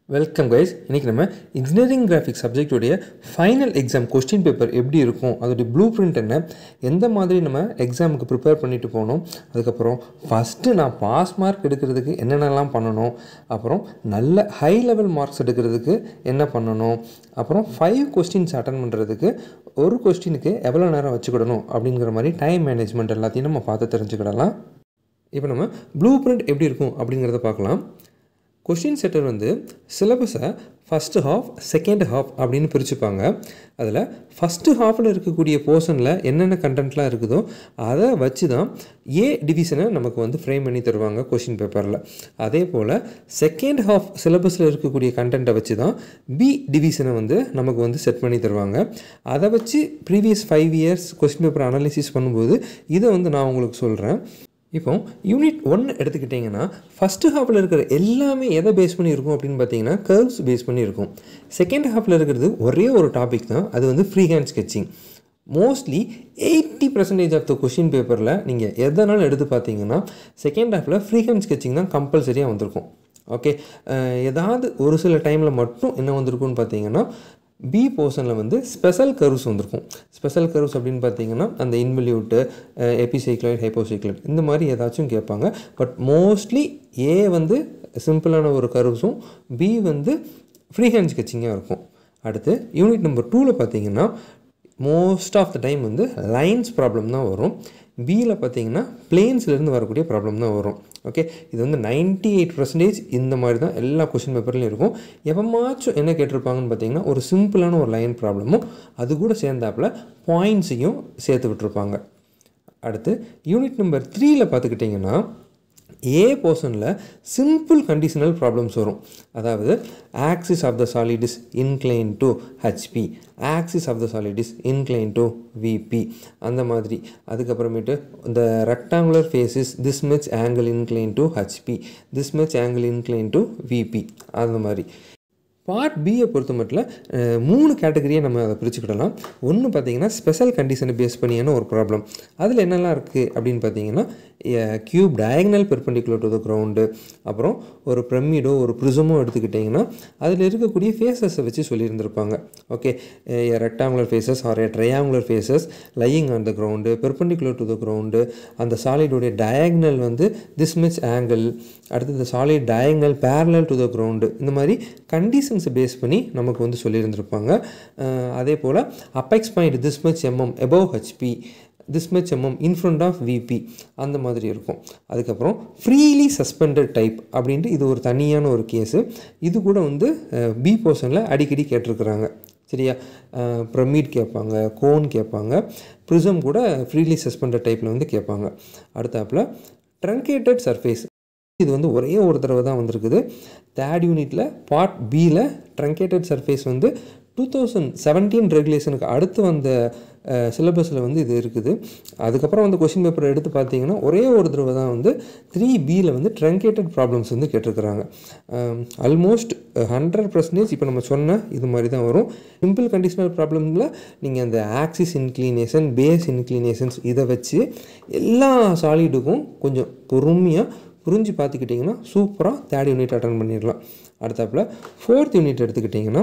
Welcome guys. இன்றைக்கி நம்ம engineering graphics சப்ஜெக்டுடைய ஃபைனல் எக்ஸாம் கொஸ்டின் பேப்பர் எப்படி இருக்கும், அதோடைய ப்ளூ பிரிண்ட் என்ன, எந்த மாதிரி நம்ம எக்ஸாமுக்கு ப்ரிப்பேர் பண்ணிட்டு போகணும், அதுக்கப்புறம் ஃபஸ்ட்டு நான் பாஸ் மார்க் எடுக்கிறதுக்கு என்னென்னலாம் பண்ணணும், அப்புறம் நல்ல ஹை லெவல் மார்க்ஸ் எடுக்கிறதுக்கு என்ன பண்ணணும், அப்புறம் 5 கொஸ்டின்ஸ் அட்டன் பண்ணுறதுக்கு ஒரு கொஸ்டினுக்கு எவ்வளோ நேரம் வச்சுக்கிடணும் அப்படிங்கிற மாதிரி டைம் மேனேஜ்மெண்ட் எல்லாத்தையும் நம்ம பார்த்து தெரிஞ்சுக்கிடலாம். இப்போ நம்ம ப்ளூ பிரிண்ட் எப்படி இருக்கும் அப்படிங்கிறத பார்க்கலாம். கொஸ்டின் செட்டர் வந்து சிலபஸை ஃபஸ்ட்டு ஹாஃப் செகண்ட் ஹாஃப் அப்படின்னு பிரிச்சுப்பாங்க. அதில் ஃபஸ்ட்டு ஹாஃபில் இருக்கக்கூடிய போர்ஷனில் என்னென்ன கண்டென்ட்லாம் இருக்குதோ அதை வச்சு தான் ஏ டிவிஷனை நமக்கு வந்து ஃப்ரேம் பண்ணி தருவாங்க கொஸ்டின் பேப்பரில். அதே போல் செகண்ட் ஹாஃப் சிலபஸில் இருக்கக்கூடிய கண்டென்ட்டை வச்சு தான் பி டிவிஷனை வந்து நமக்கு வந்து செட் பண்ணி தருவாங்க. அதை வச்சு previous 5 years question paper analysis பண்ணும்போது இதை வந்து நான் உங்களுக்கு சொல்கிறேன். இப்போ யூனிட் 1 எடுத்துக்கிட்டிங்கன்னா ஃபஸ்ட்டு ஹாஃபில் இருக்கிற எல்லாமே எதை பேஸ் பண்ணி இருக்கும் அப்படின்னு பார்த்தீங்கன்னா கர்வ்ஸ் பேஸ் பண்ணி இருக்கும். செகண்ட் ஹாஃபில் இருக்கிறது ஒரே ஒரு டாபிக் தான், அது வந்து free hand sketching. Mostly 80% of the question பேப்பரில் நீங்கள் எதனாலும் எடுத்து பார்த்தீங்கன்னா செகண்ட் ஹாஃபில் ஃப்ரீ ஹேண்ட் ஸ்கெட்சிங் தான் கம்பல்சரியாக வந்திருக்கும். ஓகே, ஏதாவது ஒரு சில டைமில் மட்டும் என்ன வந்திருக்குன்னு பார்த்தீங்கன்னா பி போர்ஷனில் வந்து ஸ்பெஷல் கர்வ்ஸ் வந்திருக்கும். ஸ்பெஷல் கர்வ்ஸ் அப்படின்னு பார்த்தீங்கன்னா அந்த இன்வல்யூட்டு, எபிசைக்ளாய்டு, ஹைப்போசைக்ளாய்டு இந்த மாதிரி ஏதாச்சும் கேட்பாங்க. பட் மோஸ்ட்லி ஏ வந்து சிம்பிளான ஒரு கர்வ்ஸும் பி வந்து ஃப்ரீ ஹேண்ட் ஸ்கெட்சிங்காக இருக்கும். அடுத்து யூனிட் நம்பர் 2ல் பார்த்தீங்கன்னா மோஸ்ட் ஆஃப் த டைம் வந்து லைன்ஸ் ப்ராப்ளம் தான் வரும். பியில் பார்த்தீங்கன்னா பிளேன்ஸ்லேருந்து வரக்கூடிய ப்ராப்ளம் தான் வரும். ஓகே, இது வந்து 98% இந்த மாதிரி தான் எல்லா கொஷின் பேப்பர்லையும் இருக்கும். எப்போமாச்சும் என்ன கேட்டிருப்பாங்கன்னு பார்த்தீங்கன்னா ஒரு சிம்பிளான ஒரு லைன் ப்ராப்ளமும் அது கூட சேர்ந்தாப்பில் பாயிண்ட்ஸையும் சேர்த்து விட்டுருப்பாங்க. அடுத்து யூனிட் நம்பர் 3ல் பார்த்துக்கிட்டிங்கன்னா ஏ போர்ஷனில் சிம்பிள் கண்டிஷனல் ப்ராப்ளம்ஸ் வரும். அதாவது axis of the solid is incline to HP, axis of the solid is incline to VP அந்த மாதிரி. அதுக்கப்புறமேட்டு இந்த rectangular faces this much angle incline to HP, this much angle incline to VP அந்த மாதிரி. Part பியை பொறுத்த மட்டும் 3 கேட்டகரியை நம்ம அதை பிரிச்சுக்கிடலாம். ஒன்று பார்த்தீங்கன்னா ஸ்பெஷல் கண்டிஷனை பேஸ் பண்ணியான ஒரு ப்ராப்ளம். அதில் என்னெல்லாம் இருக்குது அப்படின்னு பார்த்தீங்கன்னா cube diagonal perpendicular to the ground, அப்புறம் ஒரு பிரமிடோ ஒரு ப்ரிசமோ எடுத்துக்கிட்டிங்கன்னா அதில் இருக்கக்கூடிய ஃபேஸஸை வச்சு சொல்லியிருந்திருப்பாங்க. Okay, rectangular faces or triangular faces lying on the ground perpendicular to the ground, அந்த சாலிடுடைய டயகனல் வந்து திஸ் மச் ஆங்கிள், அடுத்து இந்த solid diagonal parallel to the ground, இந்த மாதிரி கண்டிஷன்ஸை பேஸ் பண்ணி நமக்கு வந்து சொல்லியிருந்திருப்பாங்க. அதே போல் apex point this much mm above HP, this much mm in front of VP அந்த மாதிரி இருக்கும். அதுக்கப்புறம் ஃப்ரீலி சஸ்பெண்டட் டைப் அப்படின்ட்டு இது ஒரு தனியான ஒரு கேஸு. இது கூட வந்து பி போர்ஷனில் அடிக்கடி கேட்டிருக்கிறாங்க. சரியா, பிரமிட் கேட்பாங்க, கோன் கேட்பாங்க, ப்ரிசம் கூட ஃப்ரீலி சஸ்பெண்டட் டைப்பில் வந்து கேட்பாங்க. அடுத்தாப்பில் ட்ரங்கேட்டட் சர்ஃபேஸ், இது வந்து ஒரே ஒரு தடவை தான் வந்திருக்குது. 3rd யூனிட்டில் பார்ட் பியில் ட்ரங்கேட்டட் சர்ஃபேஸ் வந்து 2017 ரெகுலேஷனுக்கு அடுத்து வந்த சிலபஸில் வந்து இது இருக்குது. அதுக்கப்புறம் வந்து கொஷின் பேப்பரை எடுத்து பார்த்தீங்கன்னா ஒரே ஒரு தடவை தான் வந்து 3Bயில் வந்து ட்ரங்கேட்டட் ப்ராப்ளம்ஸ் வந்து கேட்டிருக்கிறாங்க. ஆல்மோஸ்ட் 100% இப்போ நம்ம சொன்ன இது மாதிரி தான் வரும். சிம்பிள் கண்டிஷனல் ப்ராப்ளமில் நீங்கள் அந்த ஆக்சிஸ் இன்க்ளினேஷன், பேஸ் இன்க்ளினேஷன்ஸ் இதை வச்சு எல்லா சாலிடுக்கும் கொஞ்சம் பொறுமையாக புரிஞ்சு பார்த்துக்கிட்டிங்கன்னா சூப்பராக 3rd யூனிட் அட்டன் பண்ணிடலாம். அடுத்தாப்பில் 4th யூனிட் எடுத்துக்கிட்டிங்கன்னா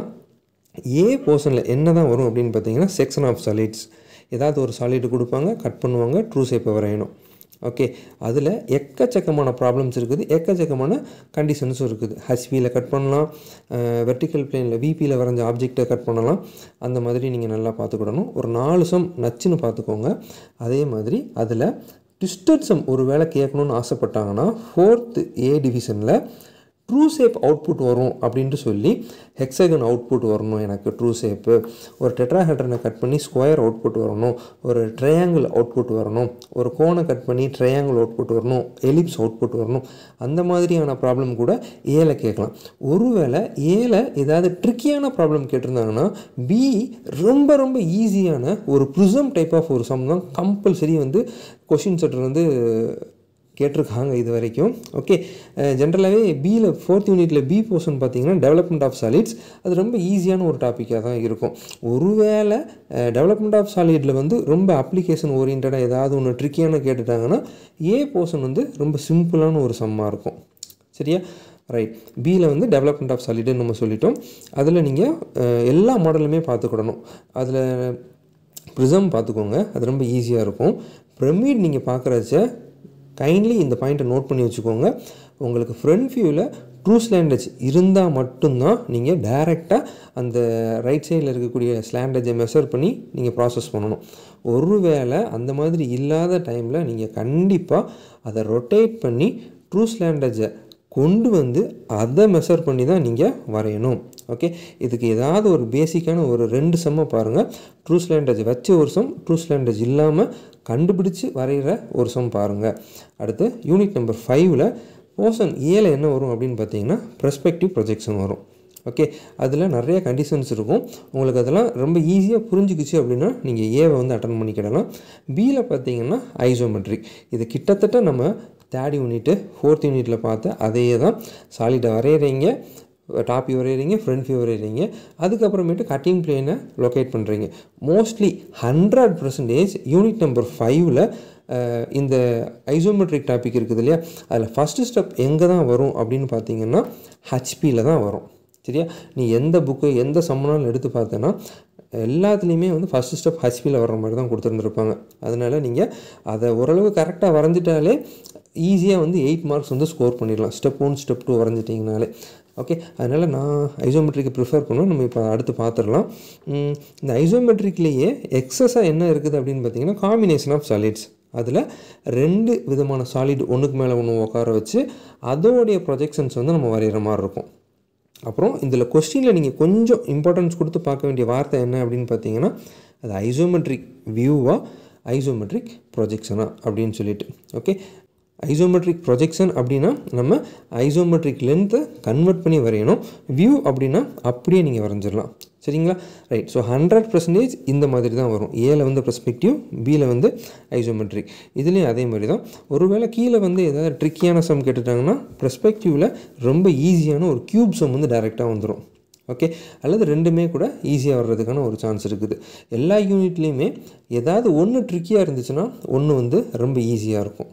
ஏ போர்ஷனில் என்ன தான் வரும் அப்படின்னு பார்த்தீங்கன்னா செக்ஷன் ஆஃப் சாலிட்ஸ். ஏதாவது ஒரு சாலிடு கொடுப்பாங்க, கட் பண்ணுவாங்க, ட்ரூ ஷேப்பை வரையணும். ஓகே, அதில் எக்கச்சக்கமான ப்ராப்ளம்ஸ் இருக்குது, எக்கச்சக்கமான கண்டிஷன்ஸும் இருக்குது. ஹெச்பியில் கட் பண்ணலாம், வெர்டிக்கல் பிளேனில் விபியில் வரைஞ்ச ஆப்ஜெக்டை கட் பண்ணலாம். அந்த மாதிரி நீங்கள் நல்லா பார்த்துக்கிடணும். ஒரு 4 சம் நச்சுன்னு பார்த்துக்கோங்க. அதே மாதிரி அதில் ட்விஸ்டட் சம் ஒரு வேளை கேட்கணுன்னு ஆசைப்பட்டாங்கன்னா 4th ஏ டிவிஷனில் ட்ரூ ஷேப் அவுட்புட் வரும் அப்படின்ட்டு சொல்லி ஹெக்ஸகன் அவுட்புட் வரணும், எனக்கு ட்ரூ ஷேப்பு. ஒரு டெட்ராஹெட்ரனை கட் பண்ணி ஸ்கொயர் அவுட்புட் வரணும், ஒரு ட்ரையாங்கிள் அவுட்புட் வரணும், ஒரு கோனை கட் பண்ணி ட்ரையாங்கிள் அவுட்புட் வரணும், எலிப்ஸ் அவுட்புட் வரணும். அந்த மாதிரியான ப்ராப்ளம் கூட ஏல கேட்கலாம். ஒருவேளை ஏல ஏதாவது ட்ரிக்கியான ப்ராப்ளம் கேட்டிருந்தாங்கன்னா பி ரொம்ப ரொம்ப ஈஸியான ஒரு ப்ரிசம் டைப் ஆஃப் ஒரு சம் தான் கம்பல்சரி வந்து கொஷின் செட்டர் வந்து கேட்டிருக்காங்க இது வரைக்கும். ஓகே, ஜென்ரலாகவே பியில் 4th யூனிட்டில் பி போர்ஷன் பார்த்தீங்கன்னா டெவலப்மெண்ட் ஆஃப் சாலிட்ஸ் அது ரொம்ப ஈஸியான ஒரு டாப்பிக்காக தான் இருக்கும். ஒருவேளை டெவலப்மெண்ட் ஆஃப் சாலிடில் வந்து ரொம்ப அப்ளிகேஷன் ஓரியன்டாக ஏதாவது ஒன்று ட்ரிக்கியான கேட்டுட்டாங்கன்னா ஏ போர்ஷன் வந்து ரொம்ப சிம்பிளான ஒரு சம்மாக இருக்கும். சரியா, ரைட். பியில் வந்து டெவலப்மெண்ட் ஆஃப் சாலிடுன்னு நம்ம சொல்லிட்டோம். அதில் நீங்கள் எல்லா மாடலுமே பார்த்துக்கிடணும். அதில் ப்ரிசம் பார்த்துக்கோங்க, அது ரொம்ப ஈஸியாக இருக்கும். பிரமிட் நீங்கள் பார்க்குறச்ச கைண்ட்லி இந்த பாயிண்ட்டை நோட் பண்ணி வச்சுக்கோங்க. உங்களுக்கு ஃப்ரண்ட் வியூவில் ட்ரூ ஸ்லாண்ட் எட்ஜ் இருந்தால் மட்டும்தான் நீங்கள் டைரெக்டாக அந்த ரைட் சைடில் இருக்கக்கூடிய ஸ்லாண்ட் எட்ஜை மெஷர் பண்ணி நீங்கள் ப்ராசஸ் பண்ணணும். ஒருவேளை அந்த மாதிரி இல்லாத டைமில் நீங்கள் கண்டிப்பாக அதை ரொட்டேட் பண்ணி ட்ரூ ஸ்லாண்ட் எட்ஜை கொண்டு வந்து அதை மெஷர் பண்ணி தான் நீங்கள் வரையணும். ஓகே, இதுக்கு ஏதாவது ஒரு பேசிக்கான ஒரு 2 சம்மை பாருங்கள். ட்ரூ ஸ்லாண்ட் எட்ஜ் வச்ச ஒரு சம், ட்ரூ ஸ்லாண்ட் எட்ஜ் இல்லாமல் கண்டுபிடிச்சி வரைகிற ஒரு சம் பாருங்கள். அடுத்து யூனிட் நம்பர் 5ல் போர்ஷன் ஏல என்ன வரும் அப்படின்னு பார்த்தீங்கன்னா பெர்ஸ்பெக்டிவ் ப்ரொஜெக்ஷன் வரும். ஓகே, அதில் நிறைய கண்டிஷன்ஸ் இருக்கும். உங்களுக்கு அதெல்லாம் ரொம்ப ஈஸியாக புரிஞ்சுக்கிச்சு அப்படின்னா நீங்கள் ஏவை வந்து அட்டன் பண்ணிக்கிடலாம். பியில் பார்த்தீங்கன்னா ஐசோமெட்ரிக். இது கிட்டத்தட்ட நம்ம 3rd யூனிட்டு 4th யூனிட்டில் பார்த்து அதே தான். சாலிடை வரைகிறீங்க, டாப் வியூ வரைகிறீங்க, ஃப்ரண்ட் வியூ வரைகிறீங்க, அதுக்கப்புறமேட்டு கட்டிங் பிளேனை லொக்கேட் பண்ணுறீங்க. மோஸ்ட்லி 100% யூனிட் நம்பர் 5ல் இந்த ஐசோமெட்ரிக் டாபிக் இருக்குது இல்லையா, அதில் ஃபஸ்ட்டு ஸ்டெப் எங்கே தான் வரும் அப்படின்னு பார்த்தீங்கன்னா ஹெச்பியில் தான் வரும். சரியா, நீ எந்த புக்கு எந்த சம்மனாலும் எடுத்து பார்த்தேன்னா எல்லாத்துலேயுமே வந்து ஃபஸ்ட்டு ஸ்டெப் ஹெச்பியில் வர்ற மாதிரி தான் கொடுத்துருந்துருப்பாங்க. அதனால் நீங்கள் அதை ஓரளவு கரெக்டாக வரைஞ்சிட்டாலே ஈஸியாக வந்து 8 மார்க்ஸ் வந்து ஸ்கோர் பண்ணிடலாம். Step 1 step 2 வரைஞ்சிட்டிங்கனாலே. ஓகே, அதனால் நான் ஐசோமெட்ரிக்கை ப்ரிஃபர் பண்ணுவோம். நம்ம இப்போ அடுத்து பார்த்துடலாம். இந்த ஐசோமெட்ரிக்லேயே எக்ஸஸாக என்ன இருக்குது அப்படின்னு பார்த்தீங்கன்னா காம்பினேஷன் ஆஃப் சாலிட்ஸ். அதில் 2 விதமான சாலிட் ஒன்றுக்கு மேலே ஒன்று உட்கார வச்சு அதோடைய ப்ரொஜெக்ஷன்ஸ் வந்து நம்ம வரைகிற மாதிரி இருக்கும். அப்புறம் இதில் கொஸ்டினில் நீங்கள் கொஞ்சம் இம்பார்ட்டன்ஸ் கொடுத்து பார்க்க வேண்டிய வார்த்தை என்ன அப்படின்னு பார்த்தீங்கன்னா அது ஐசோமெட்ரிக் வியூவா ஐசோமெட்ரிக் ப்ரொஜெக்ஷனா அப்படின்னு சொல்லிட்டு. ஓகே, ஐசோமெட்ரிக் ப்ரொஜெக்ஷன் அப்படின்னா நம்ம ஐசோமெட்ரிக் லென்த்தை கன்வெர்ட் பண்ணி வரையணும். வியூ அப்படின்னா அப்படியே நீங்கள் வரைஞ்சிடலாம். சரிங்களா, ரைட். ஸோ 100% இந்த மாதிரி தான் வரும். ஏல வந்து பெர்ஸ்பெக்டிவ், பியில் வந்து ஐசோமெட்ரிக். இதுலேயும் அதே மாதிரி தான். ஒருவேளை கீழே வந்து ஏதாவது ட்ரிக்கியான சம் கேட்டுட்டாங்கன்னா பெர்ஸ்பெக்டிவில் ரொம்ப ஈஸியான ஒரு க்யூப் சம் வந்து டைரெக்டாக வந்துடும். ஓகே, அல்லது ரெண்டுமே கூட ஈஸியாக வர்றதுக்கான ஒரு சான்ஸ் இருக்குது. எல்லா யூனிட்லேயுமே ஏதாவது ஒன்று ட்ரிக்கியாக இருந்துச்சுன்னா ஒன்று வந்து ரொம்ப ஈஸியாக இருக்கும்.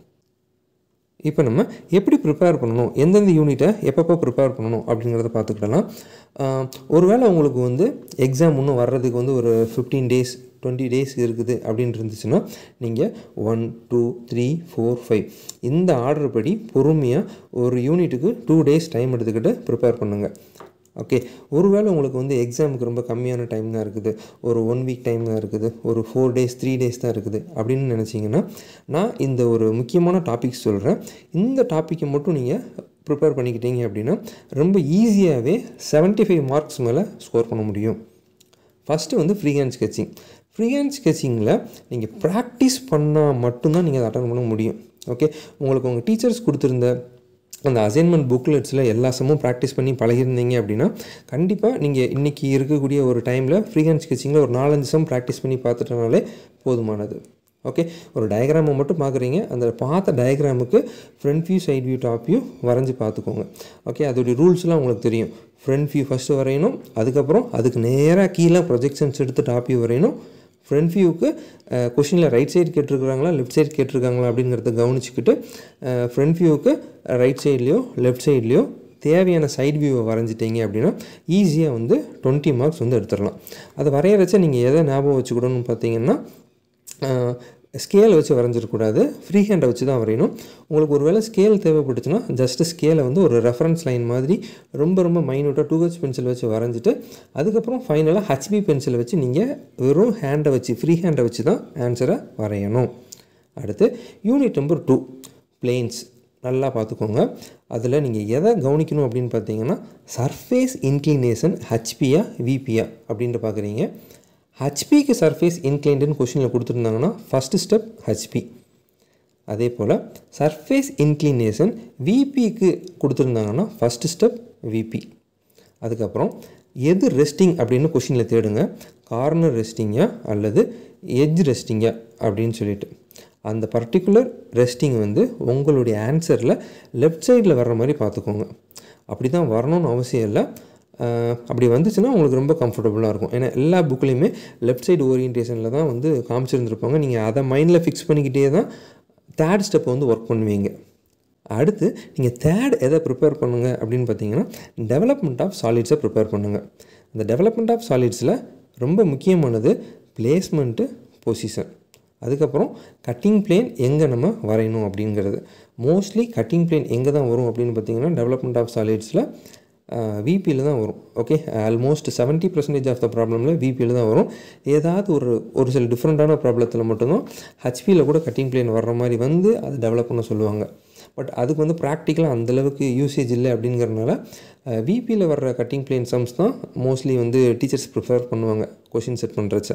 இப்போ நம்ம எப்படி ப்ரிப்பேர் பண்ணணும், எந்தெந்த யூனிட்டை எப்பப்போ ப்ரிப்பேர் பண்ணணும் அப்படிங்கிறத பார்த்துக்கிடலாம். ஒருவேளை உங்களுக்கு வந்து எக்ஸாம் இன்னும் வர்றதுக்கு வந்து ஒரு 15 days 20 days இருக்குது அப்படின்னு இருந்துச்சுன்னா நீங்கள் 1 2 3 4 5 இந்த ஆர்டர் படி பொறுமையாக ஒரு யூனிட்டுக்கு 2 days டைம் எடுத்துக்கிட்டு ப்ரிப்பேர் பண்ணுங்கள். ஓகே, ஒருவேளை உங்களுக்கு வந்து எக்ஸாமுக்கு ரொம்ப கம்மியான டைம் தான் இருக்குது, ஒரு 1 week டைம் தான் இருக்குது, ஒரு 4 days 3 days தான் இருக்குது அப்படின்னு நினச்சிங்கன்னா நான் இந்த ஒரு முக்கியமான டாபிக்ஸ் சொல்கிறேன். இந்த டாப்பிக்கை மட்டும் நீங்கள் ப்ரிப்பேர் பண்ணிக்கிட்டீங்க அப்படின்னா ரொம்ப ஈஸியாகவே 75 மார்க்ஸ் மேலே ஸ்கோர் பண்ண முடியும். ஃபஸ்ட்டு வந்து free hand sketching. Free hand ஸ்கெட்சிங்கில் நீங்கள் ப்ராக்டிஸ் பண்ணால் மட்டும்தான் நீங்கள் அதை அட்டன் பண்ண முடியும். ஓகே, உங்களுக்கு உங்கள் டீச்சர்ஸ் கொடுத்துருந்த அந்த அசைன்மெண்ட் புக்லெட்ஸில் எல்லா சம்மும் ப்ராக்டிஸ் பண்ணி பழகிருந்தீங்க அப்படின்னா கண்டிப்பாக நீங்கள் இன்றைக்கி இருக்கக்கூடிய ஒரு டைமில் ஃப்ரீ ஹேண்ட் ஸ்கெட்சிங்கில் ஒரு 4-5 சம் ப்ராக்டிஸ் பண்ணி பார்த்துட்டனாலே போதுமானது. ஓகே, ஒரு டயக்ராமை மட்டும் பார்க்குறீங்க, அந்த பார்த்த டயக்ராமுக்கு front view side view top view வரைஞ்சி பார்த்துக்கோங்க. ஓகே, அதோடைய ரூல்ஸ்லாம் உங்களுக்கு தெரியும். ஃப்ரண்ட் வியூ ஃபஸ்ட்டு வரையணும், அதுக்கப்புறம் அதுக்கு நேராக கீழே ப்ரொஜெக்ஷன்ஸ் எடுத்து டாப் வியூ வரையணும். ஃப்ரண்ட் வியூவுக்கு கொஷினில் ரைட் சைடு கேட்டிருக்கிறாங்களா லெஃப்ட் சைடு கேட்டிருக்காங்களா அப்படிங்கிறத கவனிச்சுக்கிட்டு ஃப்ரண்ட் வியூவுக்கு ரைட் சைட்லேயோ லெஃப்ட் சைட்லேயோ தேவையான சைட் வியூவை வரைஞ்சிட்டிங்க அப்படின்னா ஈஸியாக வந்து 20 மார்க்ஸ் வந்து எடுத்துடலாம். அதை வரையறச்ச நீங்கள் எதை ஞாபகம் வச்சுக்கிடணும்னு பார்த்தீங்கன்னா ஸ்கேலை வச்சு வரைஞ்சிடக்கூடாது, ஃப்ரீ ஹேண்டை வச்சு தான் வரையணும். உங்களுக்கு ஒரு வேளை ஸ்கேல் தேவைப்பட்டுச்சுன்னா ஜஸ்ட்டு ஸ்கேலை வந்து ஒரு ரெஃபரன்ஸ் லைன் மாதிரி ரொம்ப மைனூட்டாக 2H பென்சில் வச்சு வரைஞ்சிட்டு அதுக்கப்புறம் ஃபைனலாக HB பென்சிலை வச்சு நீங்கள் வெறும் ஹேண்டை வச்சு ஃப்ரீ ஹேண்டை வச்சு தான் ஆன்சரை வரையணும். அடுத்து யூனிட் நம்பர் 2 பிளேன்ஸ். நல்லா பார்த்துக்கோங்க. அதில் நீங்கள் எதை கவனிக்கணும் அப்படின்னு பார்த்தீங்கன்னா சர்ஃபேஸ் இன்க்ளினேஷன் ஹெச்பியா விபியா அப்படின்ட்டு பார்க்குறீங்க. ஹெச்பிக்கு சர்ஃபேஸ் இன்க்ளைன்டுன்னு கொஷினில் கொடுத்துருந்தாங்கன்னா ஃபஸ்ட்டு ஸ்டெப் ஹெச்பி. அதே போல் சர்ஃபேஸ் இன்க்ளினேஷன் விபிக்கு கொடுத்துருந்தாங்கன்னா ஃபஸ்ட்டு ஸ்டெப் விபி. அதுக்கப்புறம் எது ரெஸ்டிங் அப்படின்னு கொஷினில் தேடுங்க, கார்னர் ரெஸ்டிங்கா அல்லது எட்ஜ் ரெஸ்டிங்கா அப்படின்னு சொல்லிட்டு. அந்த பர்டிகுலர் ரெஸ்டிங் வந்து உங்களுடைய ஆன்சரில் லெஃப்ட் சைடில் வர்ற மாதிரி பார்த்துக்கோங்க. அப்படி தான் வரணும்னு அவசியம் இல்லை. அப்படி வந்துச்சுன்னா உங்களுக்கு ரொம்ப கம்ஃபர்டபுளாக இருக்கும். ஏன்னா எல்லா புக்லேயுமே லெஃப்ட் சைடு ஓரியன்டேஷனில் தான் வந்து காமிச்சிருந்துருப்பாங்க. நீங்கள் அதை மைண்டில் ஃபிக்ஸ் பண்ணிக்கிட்டே தான் 3rd ஸ்டெப்பை வந்து ஒர்க் பண்ணுவீங்க. அடுத்து நீங்கள் தேர்ட் எதை ப்ரிப்பேர் பண்ணுங்கள் அப்படின்னு பார்த்தீங்கன்னா டெவலப்மெண்ட் ஆஃப் சாலிட்ஸை ப்ரிப்பேர் பண்ணுங்கள். இந்த டெவலப்மெண்ட் ஆஃப் சாலிட்ஸில் ரொம்ப முக்கியமானது பிளேஸ்மெண்ட்டு, பொசிஷன், அதுக்கப்புறம் கட்டிங் பிளேன் எங்கே நம்ம வரையணும் அப்படிங்கிறது. மோஸ்ட்லி கட்டிங் பிளேன் எங்கே தான் வரும் அப்படின்னு பார்த்தீங்கன்னா டெவலப்மெண்ட் ஆஃப் சாலிட்ஸில் விபியில் தான் வரும். ஓகே, ஆல்மோஸ்ட் 70% ஆஃப் த ப்ராப்ளமில் விபியில் தான் வரும். ஏதாவது ஒரு சில டிஃப்ரெண்ட்டான ப்ராப்ளத்தில் மட்டும்தான் ஹெச்பியில் கூட கட்டிங் பிளேன் வர்ற மாதிரி வந்து அது டெவலப் பண்ண சொல்லுவாங்க. பட் அதுக்கு வந்து ப்ராக்டிக்கலாக அந்தளவுக்கு யூசேஜ் இல்லை அப்படிங்கிறதுனால விபியில் வர்ற கட்டிங் பிளேன் சம்ஸ் தான் மோஸ்ட்லி வந்து டீச்சர்ஸ் ப்ரிஃபர் பண்ணுவாங்க கொஷின் செட் பண்ணுறச்ச.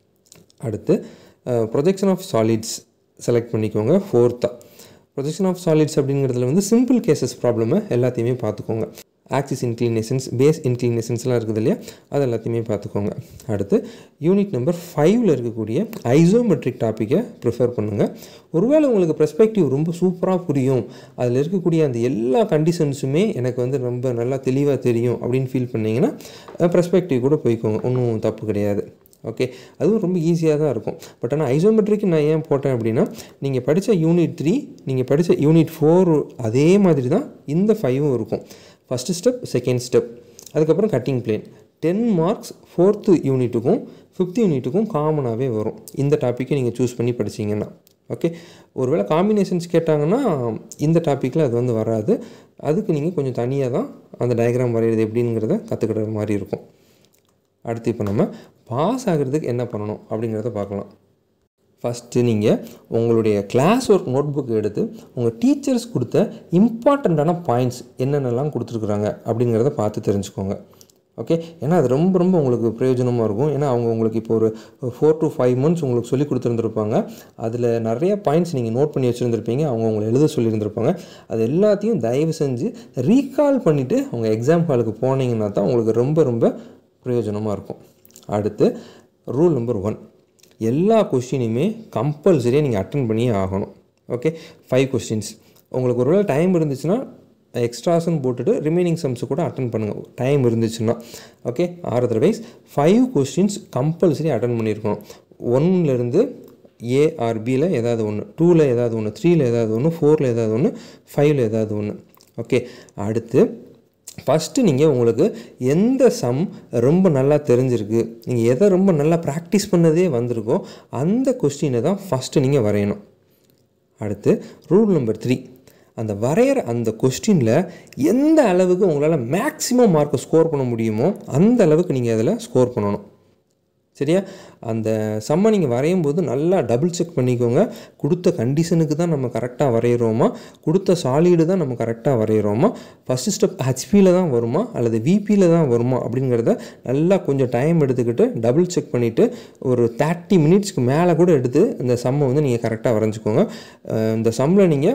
அடுத்து ப்ரொஜெக்ஷன் ஆஃப் சாலிட்ஸ் செலக்ட் பண்ணிக்கோங்க. ஃபோர்த்தாக ப்ரொஜெக்ஷன் ஆஃப் சாலிட்ஸ் அப்படிங்கிறதுல வந்து சிம்பிள் கேசஸ் ப்ராப்ளமை எல்லாத்தையுமே பார்த்துக்கோங்க. ஆக்சிஸ் இன்க்ளினேஷன்ஸ், பேஸ் இன்க்ளினேஷன்ஸ்லாம் இருக்குது இல்லையா, அது எல்லாத்தையுமே பார்த்துக்கோங்க. அடுத்து யூனிட் நம்பர் 5ல் இருக்கக்கூடிய ஐசோமெட்ரிக் டாப்பிக்கை ப்ரிஃபர் பண்ணுங்கள். ஒருவேளை உங்களுக்கு பெர்ஸ்பெக்டிவ் ரொம்ப சூப்பராக புரியும், அதில் இருக்கக்கூடிய அந்த எல்லா கண்டிஷன்ஸுமே எனக்கு வந்து ரொம்ப நல்லா தெளிவாக தெரியும் அப்படின்னு ஃபீல் பண்ணிங்கன்னா பெர்ஸ்பெக்டிவ் கூட போய்க்கோங்க, ஒன்றும் தப்பு கிடையாது. ஓகே, அதுவும் ரொம்ப ஈஸியாக தான் இருக்கும். பட் ஆனால் ஐசோமெட்ரிக்கு நான் ஏன் போட்டேன் அப்படின்னா நீங்கள் படித்த யூனிட் 3, நீங்கள் படித்த யூனிட் 4 அதே மாதிரி தான் இந்த 5ம் இருக்கும். ஃபஸ்ட்டு ஸ்டெப், செகண்ட் ஸ்டெப், அதுக்கப்புறம் கட்டிங் பிளேன். 10 மார்க்ஸ் 4th யூனிட்டுக்கும் 5th யூனிட்டுக்கும் காமனாகவே வரும் இந்த டாப்பிக்கை நீங்கள் சூஸ் பண்ணி படிச்சிங்கன்னா. ஓகே, ஒருவேளை காம்பினேஷன்ஸ் கேட்டாங்கன்னா இந்த டாப்பிக்கில் அது வந்து வராது. அதுக்கு நீங்கள் கொஞ்சம் தனியாக தான் அந்த டயக்ராம் வரைகிறது எப்படிங்கிறத கற்றுக்கிற மாதிரி இருக்கும். அடுத்து இப்போ நம்ம பாஸ் ஆகிறதுக்கு என்ன பண்ணணும் அப்படிங்கிறத பார்க்கலாம். ஃபஸ்ட்டு நீங்கள் உங்களுடைய கிளாஸ் ஒர்க் நோட் புக் எடுத்து உங்கள் டீச்சர்ஸ் கொடுத்த இம்பார்ட்டண்ட்டான பாயிண்ட்ஸ் என்னென்னலாம் கொடுத்துருக்குறாங்க அப்படிங்கிறத பார்த்து தெரிஞ்சுக்கோங்க. ஓகே, ஏன்னா அது ரொம்ப ரொம்ப உங்களுக்கு பிரயோஜனமாக இருக்கும். ஏன்னா அவங்க உங்களுக்கு இப்போ ஒரு 4 to 5 months உங்களுக்கு சொல்லி கொடுத்துருந்துருப்பாங்க. அதில் நிறைய பாயிண்ட்ஸ் நீங்கள் நோட் பண்ணி வச்சுருந்துருப்பீங்க, அவங்க உங்களை எழுத சொல்லியிருந்திருப்பாங்க. அது எல்லாத்தையும் தயவு செஞ்சு ரீகால் பண்ணிவிட்டு அவங்க எக்ஸாம் ஹாலுக்கு போனீங்கன்னா தான் உங்களுக்கு ரொம்ப ரொம்ப பிரயோஜனமாக இருக்கும். அடுத்து ரூல் நம்பர் 1, எல்லா கொஸ்டினையுமே கம்பல்சரியாக நீங்கள் அட்டன் பண்ணியே ஆகணும். Okay, 5 questions. உங்களுக்கு ஒருவேளை டைம் இருந்துச்சுன்னா எக்ஸ்ட்ராஸ்ன்னு போட்டுட்டு ரிமைனிங் சம்ஸு கூட அட்டன் பண்ணுங்கள் டைம் இருந்துச்சுன்னா. Okay, or otherwise 5 questions compulsory attend பண்ணியிருக்கணும். 1லேருந்து ஏ ஆர் பியில் ஏதாவது ஒன்று, 2ல் ஏதாவது ஒன்று, 3ல் ஏதாவது ஒன்று, 4ல் ஏதாவது ஒன்று, 5ல் ஏதாவது ஒன்று. ஓகே, அடுத்து ஃபஸ்ட்டு நீங்கள் உங்களுக்கு எந்த சம் ரொம்ப நல்லா தெரிஞ்சிருக்கு, நீங்கள் எதை ரொம்ப நல்லா ப்ராக்டிஸ் பண்ணதே வந்திருக்கோ அந்த கொஸ்டினை தான் ஃபஸ்ட்டு நீங்கள் வரையணும். அடுத்து ரூல் நம்பர் 3, அந்த வரைகிற அந்த கொஸ்டினில் எந்த அளவுக்கு உங்களால் மேக்ஸிமம் மார்க்கை ஸ்கோர் பண்ண முடியுமோ அந்த அளவுக்கு நீங்கள் அதில் ஸ்கோர் பண்ணணும். சரியா? அந்த சம்மை நீங்கள் வரையும் போது நல்லா டபுள் செக் பண்ணிக்கோங்க. கொடுத்த கண்டிஷனுக்கு தான் நம்ம கரெக்டாக வரைகிறோமா, கொடுத்த சாலிடு தான் நம்ம கரெக்டாக வரைகிறோமா, ஃபஸ்ட்டு ஸ்டெப் ஹெச்பியில் தான் வருமா அல்லது விபியில் தான் வருமா அப்படிங்கிறத நல்லா கொஞ்சம் டைம் எடுத்துக்கிட்டு டபுள் செக் பண்ணிவிட்டு ஒரு 30 minutesக்கு மேலே கூட எடுத்து இந்த சம்மை வந்து நீங்கள் கரெக்டாக வரைஞ்சிக்கோங்க. இந்த சம்மில் நீங்கள்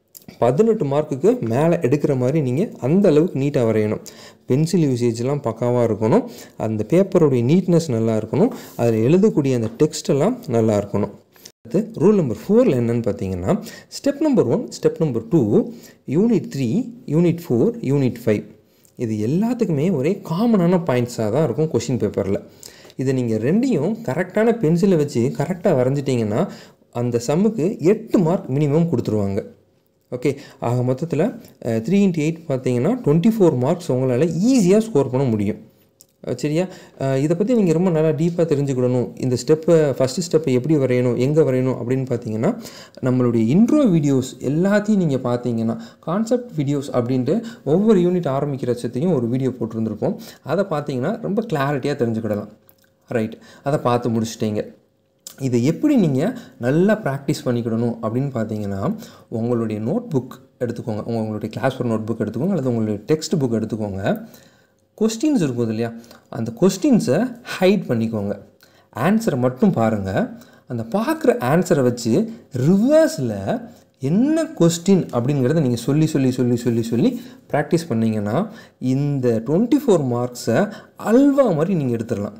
18 மார்க்குக்கு மேலே எடுக்கிற மாதிரி நீங்கள் அந்த அளவுக்கு நீட்டாக வரையணும். பென்சில் யூசேஜ்லாம் பக்காவாக இருக்கணும், அந்த பேப்பருடைய நீட்னஸ் நல்லா இருக்கணும், அதில் எழுதக்கூடிய அந்த டெக்ஸ்டெல்லாம் நல்லா இருக்கணும். அடுத்து ரூல் நம்பர் 4ல் என்னென்னு பார்த்தீங்கன்னா step number 1, step number 2, unit 3, unit 4, unit 5 இது எல்லாத்துக்குமே ஒரே காமனான பாயிண்ட்ஸாக தான் இருக்கும் கொஷின் பேப்பரில். இதை நீங்கள் ரெண்டையும் கரெக்டான பென்சிலை வச்சு கரெக்டாக வரைஞ்சிட்டிங்கன்னா அந்த சம்முக்கு 8 மார்க் மினிமம் கொடுத்துருவாங்க. ஓகே, ஆக மொத்தத்தில் 3 into 8 பார்த்தீங்கன்னா 24 மார்க்ஸ் உங்களால் ஈஸியாக ஸ்கோர் பண்ண முடியும். சரியா? இதை பற்றி நீங்கள் ரொம்ப நல்லா டீப்பாக தெரிஞ்சுக்கிடணும். இந்த ஃபஸ்ட்டு ஸ்டெப்பை எப்படி வரையணும், எங்கே வரையணும் அப்படின்னு பார்த்தீங்கன்னா நம்மளுடைய இன்ட்ரோ வீடியோஸ் எல்லாத்தையும் நீங்கள் பார்த்தீங்கன்னா கான்செப்ட் வீடியோஸ் அப்படின்ட்டு ஒவ்வொரு யூனிட் ஆரம்பிக்கிற சத்தையும் ஒரு வீடியோ போட்டிருந்துருப்போம். அதை பார்த்தீங்கன்னா ரொம்ப கிளாரிட்டியாக தெரிஞ்சுக்கிடலாம். ரைட், அதை பார்த்து முடிச்சிட்டிங்க. இதை எப்படி நீங்கள் நல்லா ப்ராக்டிஸ் பண்ணிக்கிடணும் அப்படின்னு பார்த்தீங்கன்னா உங்களுடைய நோட் புக் எடுத்துக்கோங்க, உங்களுடைய கிளாஸ் ஒர்க் நோட் புக் எடுத்துக்கோங்க அல்லது உங்களுடைய டெக்ஸ்ட் புக் எடுத்துக்கோங்க. கொஸ்டின்ஸ் இருக்கும் இல்லையா, அந்த கொஸ்டின்ஸை ஹைட் பண்ணிக்கோங்க. ஆன்சரை மட்டும் பாருங்கள். அந்த பார்க்குற ஆன்சரை வச்சு ரிவர்ஸில் என்ன கொஸ்டின் அப்படிங்கிறத நீங்கள் சொல்லி சொல்லி சொல்லி சொல்லி சொல்லி ப்ராக்டிஸ் பண்ணிங்கன்னா இந்த 24 மார்க்ஸை அல்வா மாதிரி நீங்கள் எடுத்துடலாம்.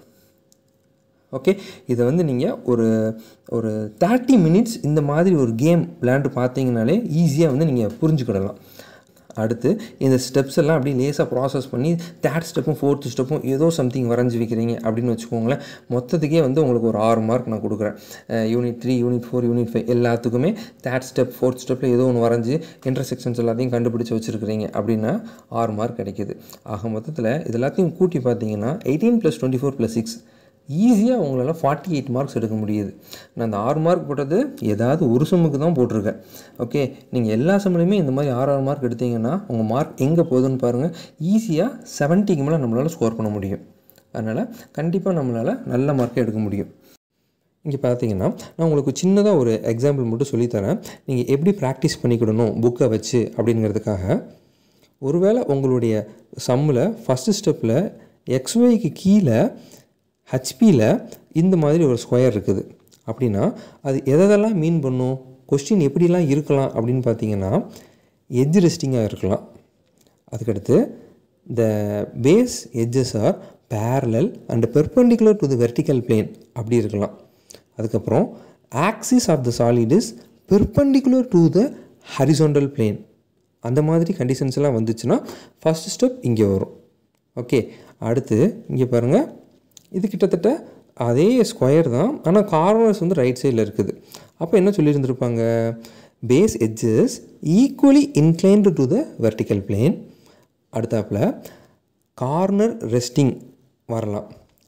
ஓகே, இதை வந்து நீங்கள் ஒரு 30 minutes இந்த மாதிரி ஒரு கேம் விளையாண்டு பார்த்தீங்கனாலே ஈஸியாக வந்து நீங்கள் புரிஞ்சுக்கிடலாம். அடுத்து இந்த ஸ்டெப்ஸ் எல்லாம் அப்படியே லேசாக ப்ராசஸ் பண்ணி தேர்ட் ஸ்டெப்பும் ஃபோர்த் ஸ்டெப்பும் ஏதோ சம்திங் வரைஞ்சி வைக்கிறீங்க அப்படின்னு வச்சுக்கோங்களேன். மொத்தத்துக்கே வந்து உங்களுக்கு ஒரு 6 மார்க் நான் கொடுக்குறேன். யூனிட் 3, யூனிட் 4, யூனிட் 5 எல்லாத்துக்குமே தேர்ட் ஸ்டெப் ஃபோர்த் ஸ்டெப்பில் ஏதோ ஒன்று வரைஞ்சி இன்டர்செக்ஷன்ஸ் எல்லாத்தையும் கண்டுபிடிச்சி வச்சுருக்கிறீங்க அப்படின்னா 6 மார்க் கிடைக்கிது. ஆக மொத்தத்தில் இது எல்லாத்தையும் கூட்டி பார்த்தீங்கன்னா 18 + 24 + 6 ஈஸியாக உங்களால் 48 மார்க்ஸ் எடுக்க முடியுது. நான் அந்த 6 மார்க் போட்டது ஏதாவது ஒரு சம்முக்கு தான் போட்டிருக்கேன். ஓகே, நீங்கள் எல்லா சம்மிலையுமே இந்த மாதிரி 6 மார்க் எடுத்தீங்கன்னா உங்கள் மார்க் எங்கே போகுதுன்னு பாருங்கள். ஈஸியாக 70க்கு மேலே நம்மளால் ஸ்கோர் பண்ண முடியும். அதனால் கண்டிப்பாக நம்மளால் நல்ல மார்க்கை எடுக்க முடியும். இங்கே பார்த்தீங்கன்னா நான் உங்களுக்கு சின்னதாக ஒரு எக்ஸாம்பிள் மட்டும் சொல்லித்தரேன். நீங்கள் எப்படி ப்ராக்டிஸ் பண்ணிக்கிடணும் புக்கை வச்சு அப்படிங்கிறதுக்காக. ஒருவேளை உங்களுடைய சம்மில் ஃபஸ்ட்டு ஸ்டெப்பில் XYக்கு கீழே ஹெச்பியில் இந்த மாதிரி ஒரு ஸ்கொயர் இருக்குது அப்படின்னா அது எதெல்லாம் மீன் பண்ணும், கொஸ்டின் எப்படிலாம் இருக்கலாம் அப்படின்னு பார்த்தீங்கன்னா எட்ஜ் ரெஸ்டிங்காக இருக்கலாம். அதுக்கடுத்து the base edges are parallel and perpendicular to the vertical plane அப்படி இருக்கலாம். அதுக்கப்புறம் axis of the solid is perpendicular to the horizontal plane. அந்த மாதிரி கண்டிஷன்ஸ் எல்லாம் வந்துச்சுன்னா ஃபஸ்ட் ஸ்டெப் இங்கே வரும். ஓகே, அடுத்து இங்கே பாருங்கள், இது கிட்டத்தட்ட அதே ஸ்கொயர் தான், ஆனால் கார்னர்ஸ் வந்து ரைட் சைடில் இருக்குது. அப்போ என்ன சொல்லியிருந்திருப்பாங்க, base edges equally inclined to the vertical plane. அடுத்தாப்பில் கார்னர் ரெஸ்டிங் வரலாம்.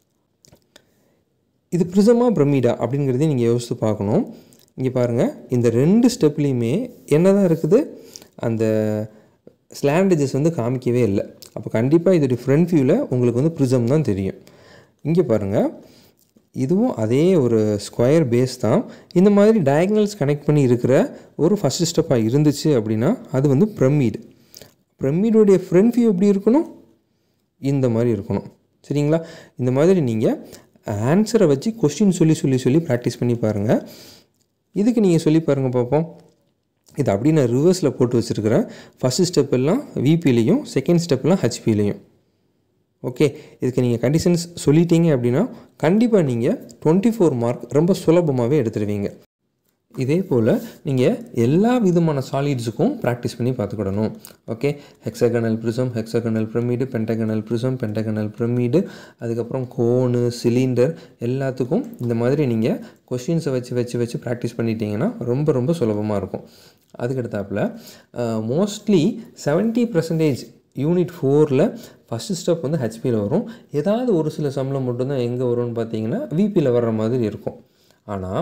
இது ப்ரிசமா பிரமிடா அப்படிங்கிறதையும் நீங்கள் யோசித்து பார்க்கணும். இங்கே பாருங்கள், இந்த 2 ஸ்டெப்லேயுமே என்ன தான் இருக்குது, அந்த ஸ்லாண்ட் எட்ஜஸ் வந்து காமிக்கவே இல்லை. அப்போ கண்டிப்பாக இதோடைய ஃப்ரண்ட் வியூவில் உங்களுக்கு வந்து ப்ரிசம் தான் தெரியும். இங்கே பாருங்கள், இதுவும் அதே ஒரு ஸ்கொயர் பேஸ் தான். இந்த மாதிரி டயக்னல்ஸ் கனெக்ட் பண்ணி இருக்கிற ஒரு ஃபஸ்ட்டு ஸ்டெப்பாக இருந்துச்சு அப்படின்னா அது வந்து பிரமிடு. பிரமிடோடைய ஃப்ரண்ட் வியூ எப்படி இருக்கணும், இந்த மாதிரி இருக்கணும். சரிங்களா? இந்த மாதிரி நீங்கள் ஆன்சரை வச்சு கொஸ்டின் சொல்லி ப்ராக்டிஸ் பண்ணி பாருங்கள். இதுக்கு நீங்கள் சொல்லி பாருங்கள் பார்ப்போம். இது அப்படி நான் ரிவர்ஸில் போட்டு வச்சுருக்கிறேன். ஃபஸ்ட்டு ஸ்டெப் எல்லாம் விபிலையும், செகண்ட் ஸ்டெப்லாம் ஹெச்பிலையும். ஓகே, இதுக்கு நீங்கள் கண்டிஷன்ஸ் சொல்லிட்டீங்க அப்படின்னா கண்டிப்பாக நீங்கள் 24 மார்க் ரொம்ப சுலபமாகவே எடுத்துடுவீங்க. இதே போல் நீங்கள் எல்லா விதமான சாலிட்ஸுக்கும் ப்ராக்டிஸ் பண்ணி பார்த்துக்கிடணும். Okay, hexagonal prism, hexagonal pyramid, pentagonal prism, pentagonal pyramid, அதுக்கப்புறம் கோனு, சிலிண்டர் எல்லாத்துக்கும் இந்த மாதிரி நீங்கள் கொஸ்டின்ஸை வச்சு ப்ராக்டிஸ் பண்ணிட்டீங்கன்னா ரொம்ப சுலபமாக இருக்கும். அதுக்கடுத்தாப்பில் மோஸ்ட்லி 70% யூனிட் 4ல் ஃபஸ்ட்டு ஸ்டெப் வந்து ஹெச்பியில் வரும். ஏதாவது ஒரு சில சம்மில் மட்டும்தான் எங்கே வரும்னு பார்த்தீங்கன்னா விபியில் வர்ற மாதிரி இருக்கும். ஆனால்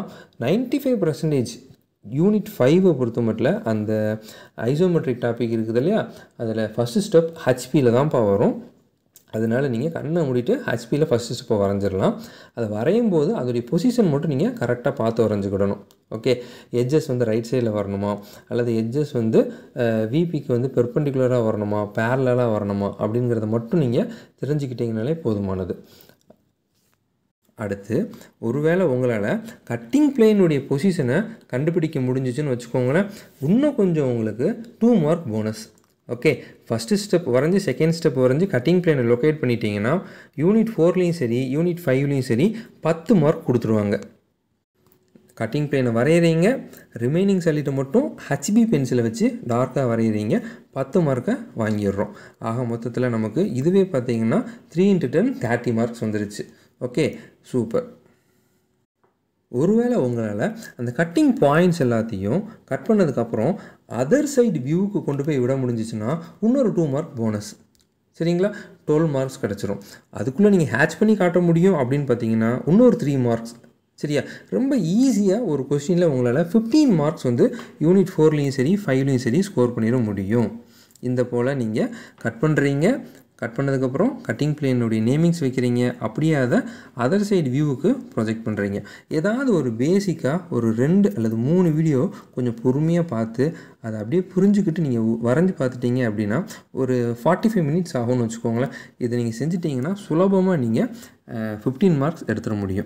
95% யூனிட் 5 பொறுத்த மட்டும் அந்த ஐசோமெட்ரிக் டாபிக் இருக்குது இல்லையா, அதில் ஃபஸ்ட்டு ஸ்டெப் ஹெச்பியில் தான்ப்பா வரும். அதனால் நீங்கள் கண்ணை மூடிட்டு ஹெச்பியில் ஃபஸ்ட்டு ஸ்டெப்பை வரைஞ்சிடலாம். அதை வரையும் போது அதோடைய பொசிஷன் மட்டும் நீங்கள் கரெக்டாக பார்த்து வரைஞ்சிக்கிடணும். ஓகே, எட்ஜஸ் வந்து ரைட் சைடில் வரணுமா, அல்லது எட்ஜஸ் வந்து விபிக்கு வந்து பெர்பெண்டிகுலராக வரணுமா, பேரலாக வரணுமா அப்படிங்கிறத மட்டும் நீங்கள் தெரிஞ்சுக்கிட்டீங்கனாலே போதுமானது. அடுத்து ஒருவேளை உங்களால் கட்டிங் பிளேனுடைய பொசிஷனை கண்டுபிடிக்க முடிஞ்சிச்சுன்னு வச்சுக்கோங்களேன், இன்னும் கொஞ்சம் உங்களுக்கு 2 mark bonus. Okay, first step வரைஞ்சி செகண்ட் ஸ்டெப் வரைஞ்சி கட்டிங் பிளேனை லொக்கேட் பண்ணிட்டீங்கன்னா யூனிட் 4லேயும் சரி யூனிட் 5லேயும் சரி 10 மார்க் கொடுத்துருவாங்க. கட்டிங் பிளேனை வரைகிறீங்க, ரிமைனிங் சாலிட்டை மட்டும் ஹெச்பி பென்சிலை வச்சு டார்க்காக வரைகிறீங்க, 10 மார்க்கை வாங்கிடுறோம். ஆக மொத்தத்தில் நமக்கு இதுவே பார்த்தீங்கன்னா 3 × 10 30 மார்க்ஸ் வந்துருச்சு. Okay, super. ஒருவேளை உங்களால் அந்த கட்டிங் பாயிண்ட்ஸ் எல்லாத்தையும் கட் பண்ணதுக்கப்புறம் அதர் சைடு வியூவுக்கு கொண்டு போய் விட முடிஞ்சிச்சுன்னா இன்னொரு 2 மார்க் போனஸ். சரிங்களா? 12 மார்க்ஸ் கிடச்சிரும். அதுக்குள்ளே நீங்கள் ஹேட்ச் பண்ணி காட்ட முடியும் அப்படின்னு பார்த்தீங்கன்னா இன்னொரு 3 மார்க்ஸ். சரியா? ரொம்ப ஈஸியாக ஒரு கொஸ்டினில் உங்களால் 15 மார்க்ஸ் வந்து யூனிட் 4லேயும் சரி 5லேயும் சரி ஸ்கோர் பண்ணிட முடியும். இந்த போல் நீங்கள் கட் பண்ணுறீங்க, கட் பண்ணதுக்கப்புறம் கட்டிங் பிளேனுடைய நேமிங்ஸ் வைக்கிறீங்க, அப்படியே அதை அதர் சைடு வியூவுக்கு ப்ரொஜெக்ட் பண்ணுறீங்க. ஏதாவது ஒரு பேசிக்காக ஒரு 2 அல்லது 3 வீடியோ கொஞ்சம் பொறுமையாக பார்த்து அதை அப்படியே புரிஞ்சுக்கிட்டு நீங்கள் வரைஞ்சி பார்த்துட்டீங்க அப்படின்னா ஒரு 45 மினிட்ஸ் ஆகும்னு வச்சுக்கோங்களேன். இதை நீங்கள் செஞ்சிட்டிங்கன்னா சுலபமாக நீங்கள் 15 மார்க்ஸ் எடுத்துட முடியும்.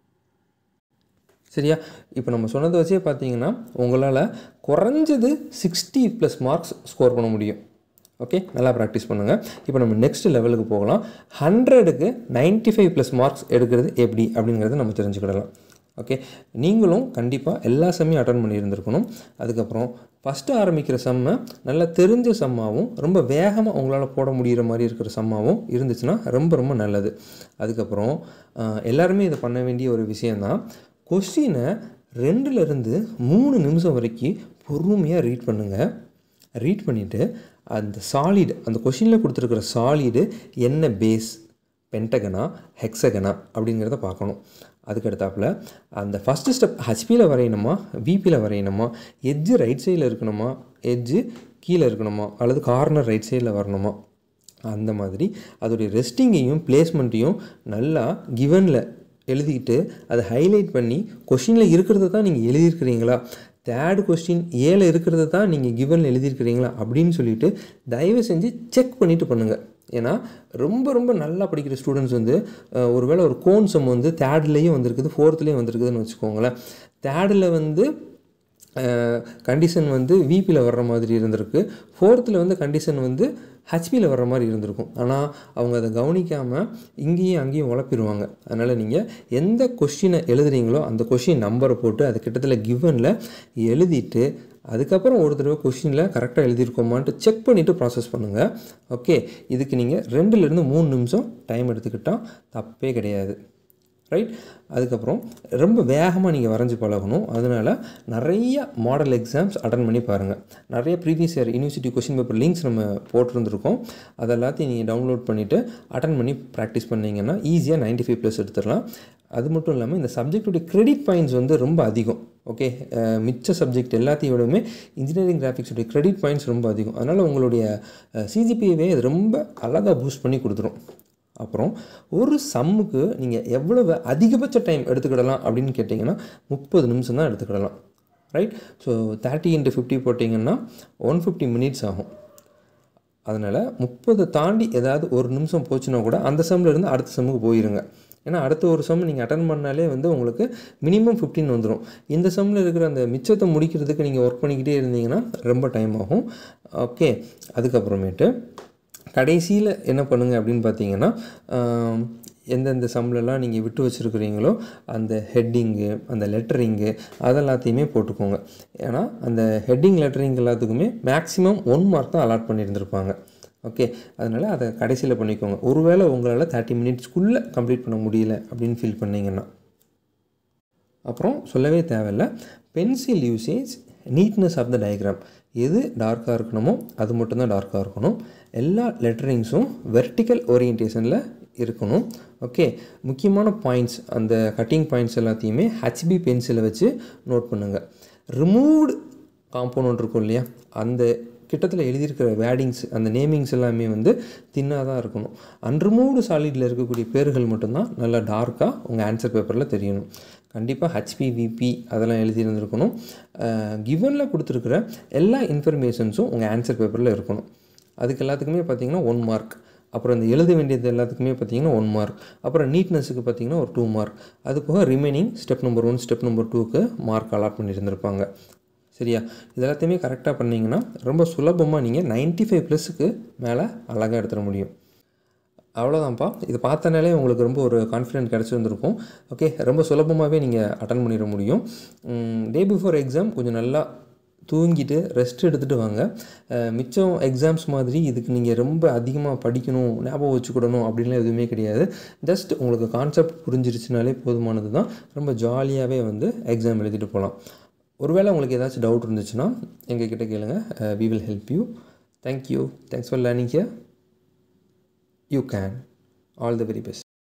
சரியா? இப்போ நம்ம சொன்னதை வச்சே பார்த்தீங்கன்னா உங்களால் குறைஞ்சது 60+ மார்க்ஸ் ஸ்கோர் பண்ண முடியும். ஓகே, நல்லா ப்ராக்டிஸ் பண்ணுங்கள். இப்போ நம்ம நெக்ஸ்ட் லெவலுக்கு போகலாம். 100க்கு 95+ மார்க்ஸ் எடுக்கிறது எப்படி அப்படிங்கிறத நம்ம தெரிஞ்சுக்கிடலாம். ஓகே, நீங்களும் கண்டிப்பாக எல்லா சம்மையும் அட்டன் பண்ணியிருந்திருக்கணும். அதுக்கப்புறம் ஃபஸ்ட்டு ஆரம்பிக்கிற சம்மை நல்லா தெரிஞ்ச சம்மாவும் ரொம்ப வேகமாக உங்களால் போட முடிகிற மாதிரி இருக்கிற சம்மாவும் இருந்துச்சுன்னா ரொம்ப ரொம்ப நல்லது. அதுக்கப்புறம் எல்லாருமே இதை பண்ண வேண்டிய ஒரு விஷயந்தான், கொஸ்டினை 2லேருந்து 3 நிமிஷம் வரைக்கும் பொறுமையாக ரீட் பண்ணுங்கள். ரீட் பண்ணிவிட்டு அந்த சாலிடு, அந்த கொஷினில் கொடுத்துருக்குற சாலிடு என்ன பேஸ், பென்டகனா ஹெக்ஸகனா அப்படிங்கிறத பார்க்கணும். அதுக்கடுத்தாப்பில் அந்த ஃபஸ்ட்டு ஸ்டெப் ஹச்பியில் வரையணுமா விபியில் வரையணுமா, எட்ஜு ரைட் சைடில் இருக்கணுமா எட்ஜு கீழே இருக்கணுமா அல்லது கார்னர் ரைட் சைடில் வரணுமா, அந்த மாதிரி அதோடைய ரெஸ்டிங்கையும் பிளேஸ்மெண்ட்டையும் நல்லா கிவனில் எழுதிக்கிட்டு அதை ஹைலைட் பண்ணி கொஷினில் இருக்கிறத தான் நீங்கள் எழுதியிருக்கிறீங்களா, தேர்டு கொஸ்டின் ஏல இருக்கிறது தான் நீங்கள் கிவனில் எழுதியிருக்கிறீங்களா அப்படின்னு சொல்லிவிட்டு தயவு செஞ்சு செக் பண்ணிவிட்டு பண்ணுங்கள். ஏன்னா ரொம்ப ரொம்ப நல்லா படிக்கிற ஸ்டூடெண்ட்ஸ் வந்து ஒருவேளை ஒரு கோன் சம் வந்து தேர்ட்லேயும் வந்திருக்குது, ஃபோர்த்துலேயும் வந்திருக்குதுன்னு வச்சுக்கோங்களேன். தேர்டில் வந்து கண்டிஷன் வந்து விபியில் வர்ற மாதிரி இருந்திருக்கு, ஃபோர்த்தில் வந்து கண்டிஷன் வந்து ஹச்பியில் வர்ற மாதிரி இருந்திருக்கும். ஆனால் அவங்க அதை கவனிக்காமல் இங்கேயும் அங்கேயும் உழப்பிடுவாங்க. அதனால் நீங்கள் எந்த கொஸ்டினை எழுதுறீங்களோ அந்த கொஸ்டின் நம்பரை போட்டு அது கிட்டத்தில் கிவனில் எழுதிட்டு அதுக்கப்புறம் ஒரு தடவை கொஸ்டினில் கரெக்டாக எழுதியிருக்கோமான்ட்டு செக் பண்ணிவிட்டு ப்ராசஸ் பண்ணுங்கள். ஓகே, இதுக்கு நீங்கள் 2லேருந்து 3 நிமிஷம் டைம் எடுத்துக்கிட்டால் தப்பே கிடையாது. ரைட். அதுக்கப்புறம் ரொம்ப வேகமாக நீங்கள் வரைஞ்சி பழகணும். அதனால் நிறைய மாடல் எக்ஸாம்ஸ் அட்டன் பண்ணி பாருங்கள். நிறைய previous year university question paper links நம்ம போட்டிருந்துருக்கோம். அதெல்லாத்தையும் நீங்கள் டவுன்லோட் பண்ணிவிட்டு அட்டன் பண்ணி ப்ராக்டிஸ் பண்ணிங்கன்னா ஈஸியாக 95+ எடுத்துடலாம். அது மட்டும் இல்லாமல் இந்த சப்ஜெக்டுடைய கிரெடிட் பாயிண்ட்ஸ் வந்து ரொம்ப அதிகம். ஓகே, மிச்ச சப்ஜெக்ட் எல்லாத்தையோடுமே இன்ஜினியரிங் கிராஃபிக்ஸுடைய கிரெடிட் பாயிண்ட்ஸ் ரொம்ப அதிகம். அதனால் உங்களுடைய சிஜிபிஏவே அது ரொம்ப அழகாக பூஸ்ட் பண்ணி கொடுத்துரும். அப்புறம் ஒரு சம்முக்கு நீங்கள் எவ்வளவு அதிகபட்ச டைம் எடுத்துக்கிடலாம் அப்படின்னு கேட்டிங்கன்னா 30 நிமிஷம் தான் எடுத்துக்கிடலாம். ரைட். ஸோ 30 × 50 போட்டிங்கன்னா 150 மினிட்ஸ் ஆகும். அதனால் 30 தாண்டி ஏதாவது ஒரு நிமிஷம் போச்சுன்னா கூட அந்த சம்மில் இருந்து அடுத்த சம்முக்கு போயிருங்க. ஏன்னா அடுத்த ஒரு சம் நீங்கள் அட்டன் பண்ணாலே வந்து உங்களுக்கு மினிமம் 15 வந்துடும். இந்த சம்மில் இருக்கிற அந்த மிச்சத்தை முடிக்கிறதுக்கு நீங்கள் ஒர்க் பண்ணிக்கிட்டே இருந்தீங்கன்னா ரொம்ப டைம் ஆகும். ஓகே, அதுக்கப்புறமேட்டு கடைசியில் என்ன பண்ணுங்கள் அப்படின்னு பார்த்தீங்கன்னா, எந்தெந்த சம்லலாம் நீங்கள் விட்டு வச்சுருக்கிறீங்களோ அந்த ஹெட்டிங்கு அந்த லெட்டரிங்கு அதெல்லாத்தையுமே போட்டுக்கோங்க. ஏன்னா அந்த ஹெட்டிங் லெட்டரிங் எல்லாத்துக்குமே மேக்ஸிமம் 1 மார்க் தான் அலாட் பண்ணியிருந்திருப்பாங்க. ஓகே, அதனால் அதை கடைசியில் பண்ணிக்கோங்க. ஒருவேளை உங்களால் 30 மினிட்ஸ்க்குள்ளே கம்ப்ளீட் பண்ண முடியல அப்படின்னு ஃபீல் பண்ணிங்கன்னா. அப்புறம் சொல்லவே தேவையில்லை, pencil usage, neatness of the diagram, எது டார்க்காக இருக்கணுமோ அது மட்டும்தான் டார்க்காக இருக்கணும். எல்லா லெட்டரிங்ஸும் வெர்டிக்கல் ஓரியன்டேஷனில் இருக்கணும். ஓகே, முக்கியமான பாயிண்ட்ஸ் அந்த கட்டிங் பாயிண்ட்ஸ் எல்லாத்தையுமே ஹச்பி பென்சிலை வச்சு நோட் பண்ணுங்கள். ரிமூவ்டு காம்போனன்ட் இருக்கும் இல்லையா, அந்த கிட்டத்தில் எழுதியிருக்கிற வேர்டிங்ஸ் அந்த நேமிங்ஸ் எல்லாமே வந்து தின்னாக தான் இருக்கணும். அன்ரிமூவ்டு சாலிடில் இருக்கக்கூடிய பேர்கள் மட்டும்தான் நல்லா டார்க்காக உங்கள் ஆன்சர் பேப்பரில் தெரியணும். கண்டிப்பாக ஹச்பி விபி அதெல்லாம் எழுதியிருந்துருக்கணும். கிவனில் கொடுத்துருக்குற எல்லா இன்ஃபர்மேஷன்ஸும் உங்கள் ஆன்சர் பேப்பரில் இருக்கணும். அதுக்கு எல்லாத்துக்குமே பார்த்திங்கன்னா 1 மார்க். அப்புறம் இந்த எழுத வேண்டியது எல்லாத்துக்குமே பார்த்திங்கன்னா 1 மார்க். அப்புறம் நீட்னஸுக்கு பார்த்திங்கன்னா ஒரு 2 மார்க். அது போக remaining step number 1 step number 2க்கு மார்க் அலாட் பண்ணியிருந்திருப்பாங்க. சரியா, இது எல்லாத்தையுமே கரெக்டாக பண்ணிங்கன்னா ரொம்ப சுலபமாக நீங்கள் 95+க்கு மேலே அழகாக எடுத்துட முடியும். அவ்வளோதான்ப்பா. இது பார்த்தனாலே உங்களுக்கு ரொம்ப ஒரு கான்ஃபிடென்ட் கிடச்சிருந்துருக்கும். ஓகே, ரொம்ப சுலபமாகவே நீங்கள் அட்டன் பண்ணிட முடியும். டே பிஃபோர் எக்ஸாம் கொஞ்சம் நல்லா தூங்கிட்டு ரெஸ்ட் எடுத்துகிட்டு வாங்க. மிச்சம் எக்ஸாம்ஸ் மாதிரி இதுக்கு நீங்கள் ரொம்ப அதிகமாக படிக்கணும், ஞாபகம் வச்சுக்கிடணும் அப்படின்லாம் எதுவுமே கிடையாது. ஜஸ்ட் உங்களுக்கு கான்செப்ட் புரிஞ்சிருச்சுனாலே போதுமானது தான். ரொம்ப ஜாலியாகவே வந்து எக்ஸாம் எழுதிட்டு போகலாம். ஒருவேளை உங்களுக்கு ஏதாச்சும் டவுட் இருந்துச்சுன்னா எங்ககிட்ட கேளுங்க. We will help you. Thank you. Thanks for learning here. You can. All the very best.